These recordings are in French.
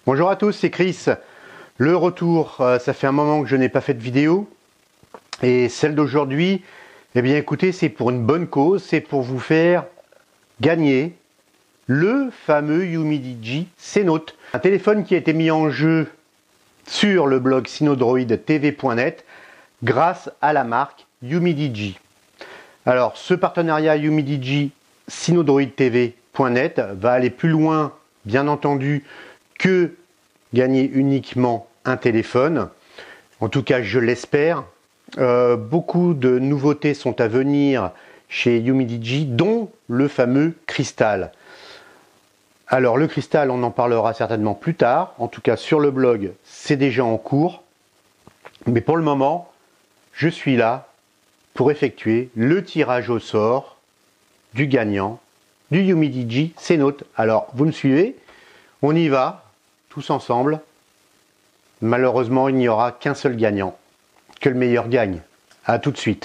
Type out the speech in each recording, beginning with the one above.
Bonjour à tous, c'est Chris. Le retour, ça fait un moment que je n'ai pas fait de vidéo. Et celle d'aujourd'hui, eh bien écoutez, c'est pour une bonne cause, c'est pour vous faire gagner le fameux Humidigi C-Note. Un téléphone qui a été mis en jeu sur le blog sinodroidtv.net grâce à la marque Humidigi. Alors ce partenariat Humidigi sinodroidtv.net va aller plus loin, bien entendu, que gagner uniquement un téléphone. En tout cas, je l'espère. Beaucoup de nouveautés sont à venir chez Humidigi, dont le fameux cristal. Alors le cristal, on en parlera certainement plus tard. En tout cas, sur le blog, c'est déjà en cours. Mais pour le moment, je suis là pour effectuer le tirage au sort du gagnant du Humidigi C-Note. Alors, vous me suivez? On y va, tous ensemble. Malheureusement, il n'y aura qu'un seul gagnant. Que le meilleur gagne. A tout de suite.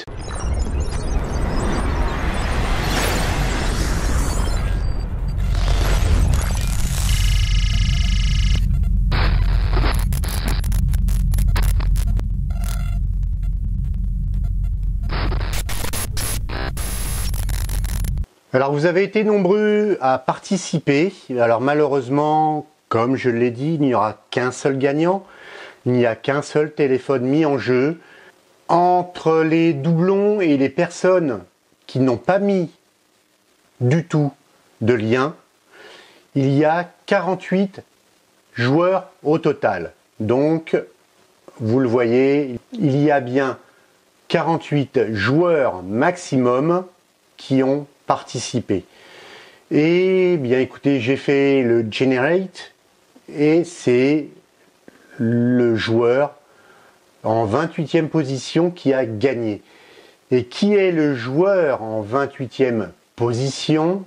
Alors vous avez été nombreux à participer. Alors malheureusement, comme je l'ai dit, il n'y aura qu'un seul gagnant. Il n'y a qu'un seul téléphone mis en jeu. Entre les doublons et les personnes qui n'ont pas mis du tout de lien, il y a 48 joueurs au total. Donc, vous le voyez, il y a bien 48 joueurs maximum qui ont participé. Et bien écoutez, j'ai fait le generate et c'est le joueur en 28e position qui a gagné. Et qui est le joueur en 28e position?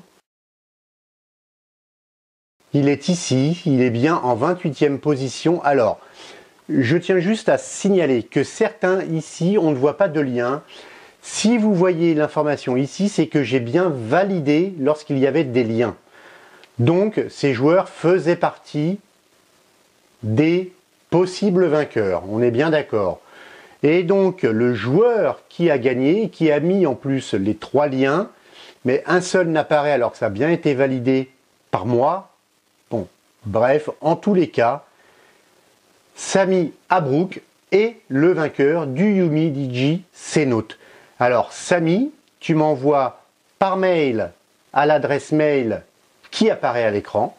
Il est ici, il est bien en 28e position. Alors, je tiens juste à signaler que certains ici, on ne voit pas de lien. Si vous voyez l'information ici, c'est que j'ai bien validé lorsqu'il y avait des liens. Donc, ces joueurs faisaient partie des possible vainqueur, on est bien d'accord. Et donc le joueur qui a gagné, qui a mis en plus les 3 liens, mais un seul n'apparaît alors que ça a bien été validé par moi. Bon, bref, en tous les cas, Sami Abrouk est le vainqueur du Humidigi C-Note. Alors Sami, tu m'envoies par mail à l'adresse mail qui apparaît à l'écran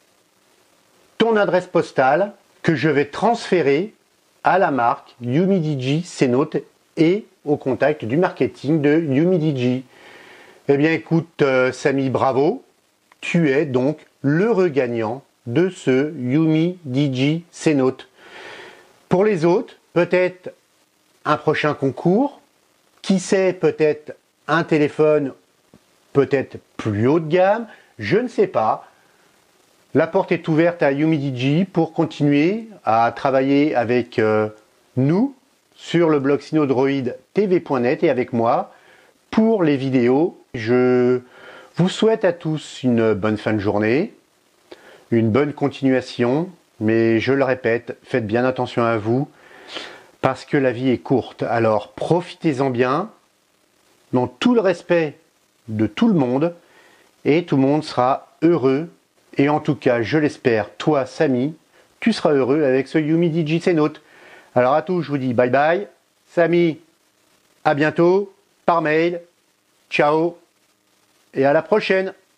ton adresse postale que je vais transférer à la marque Humidigi C-Note et au contact du marketing de Humidigi. Eh bien écoute Sami, bravo, tu es donc l'heureux gagnant de ce Humidigi C-Note. Pour les autres, peut-être un prochain concours, qui sait, peut-être un téléphone peut-être plus haut de gamme, je ne sais pas. La porte est ouverte à Humidigi pour continuer à travailler avec nous sur le blog sinodroidtv.net et avec moi pour les vidéos. Je vous souhaite à tous une bonne fin de journée, une bonne continuation, mais je le répète, faites bien attention à vous parce que la vie est courte. Alors profitez-en bien, dans tout le respect de tout le monde et tout le monde sera heureux. Et en tout cas, je l'espère, toi, Sami, tu seras heureux avec ce Humidigi C-Note. Alors à tous, je vous dis bye bye. Sami, à bientôt, par mail. Ciao, et à la prochaine.